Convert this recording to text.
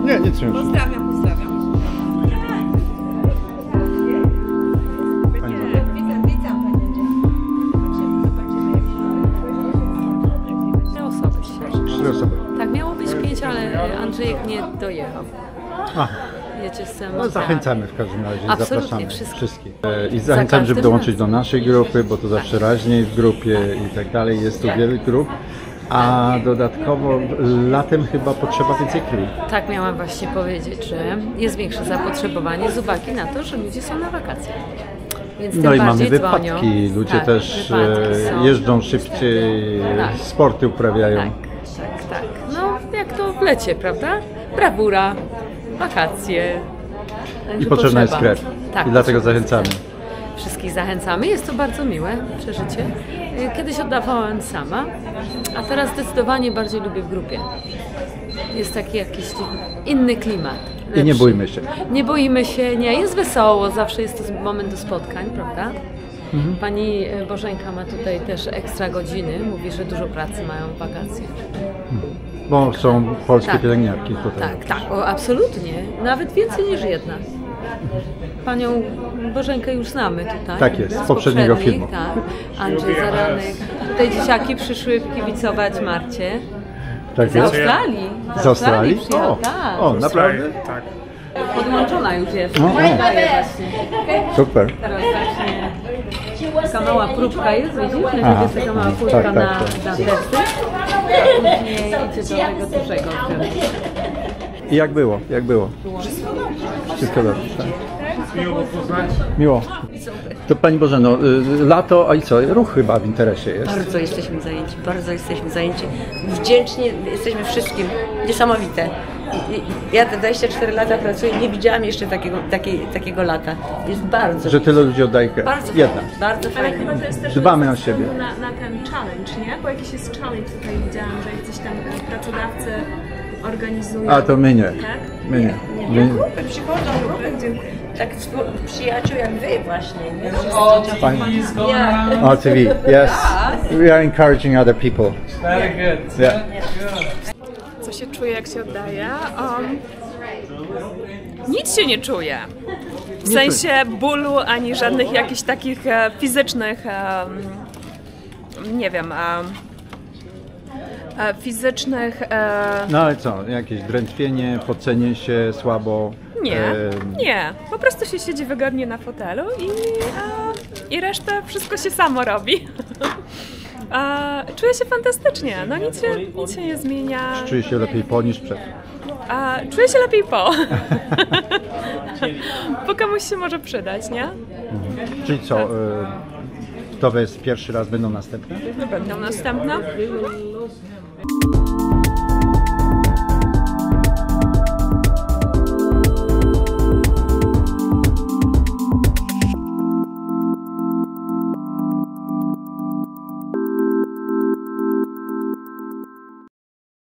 Nie, nic nie. Pozdrawiam, pozdrawiam. Witam Trzy osoby dzisiaj. 4 osoby. Tak, miało być 5, ale Andrzejek nie dojechał. Aha. Jedzie z No, zachęcamy w każdym razie, absolutnie zapraszamy wszystkich. I zachęcamy, żeby dołączyć do naszej grupy, bo to zawsze raźniej w grupie i tak dalej. Jest tu wiele grup. A dodatkowo latem chyba potrzeba więcej krwi. Tak miałam właśnie powiedzieć, że jest większe zapotrzebowanie z uwagi na to, że ludzie są na wakacjach. Więc No i mamy dzwonią. wypadki, ludzie Tak, też wypadki są. jeżdżą szybciej, Tak. sporty uprawiają. Tak. No jak to w lecie, prawda? Brawura, wakacje. I Także potrzebna jest potrzeba. krew. Tak, I dlatego potrzebna zachęcamy. jest krew. Wszystkich zachęcamy. Jest to bardzo miłe przeżycie. Kiedyś oddawałam sama, a teraz zdecydowanie bardziej lubię w grupie. Jest taki jakiś inny klimat. I nie lepszy. bójmy się. Nie boimy się, nie. Jest wesoło, zawsze jest to moment do spotkań, prawda? Pani Bożenka ma tutaj też ekstra godziny. Mówi, że dużo pracy mają w wakacje. Bo są polskie Tak. pielęgniarki tutaj. Tak, absolutnie. Nawet więcej niż jedna. Panią Bożenkę już znamy tutaj. Tak jest, z poprzedniego filmu. Tak, Andrzej Zaranek. Tutaj dzieciaki przyszły kibicować Marcie. Tak Z jest? Australii. Z Australii? Przyjechał, O, tak. o, naprawdę? Tak. Podłączona już jest. O, o. Daję właśnie. Super. Teraz zacznie. Taka mała próbka jest, widzisz? Aha. Jest taka mała próbka Tak, na tak. testy. A później idzie do tego dużego. I jak było? Jak było? Wszystko dobrze, tak. Miło poznać. Miło. To Pani Bożeno, lato, a i co? Ruch chyba w interesie jest. Bardzo jesteśmy zajęci. Wdzięczni jesteśmy wszystkim. Niesamowite. Ja te 24 lata pracuję, nie widziałam jeszcze takiego lata. Jest bardzo. Że tyle ludzi oddaje krew. Bardzo Jedna. fajnie, bardzo Ale fajnie. chyba to jest też Dbamy o siebie. na ten challenge, nie? Bo jakiś jest challenge tutaj widziałam, że jacyś tam pracodawcy organizują. A to my nie. Tak? My nie. My... Grupy przychodzą, tak przyjaciół jak wy właśnie. Nie? Pani... Ja. O, TV, yes. We are encouraging other people. Very good. Yeah. Co się czuje, jak się oddaje? Nic się nie czuje. W sensie bólu, ani żadnych jakichś takich fizycznych, nie wiem, fizycznych... No ale co? Jakieś drętwienie, pocenie się słabo? Nie. Po prostu się siedzi wygodnie na fotelu i resztę wszystko się samo robi. Czuję się fantastycznie, no nic się nie zmienia. Czuję się lepiej po niż przed. Czuję się lepiej po. Bo komuś się może przydać, nie? Czyli co? To jest pierwszy raz, będą następne? Będą następne.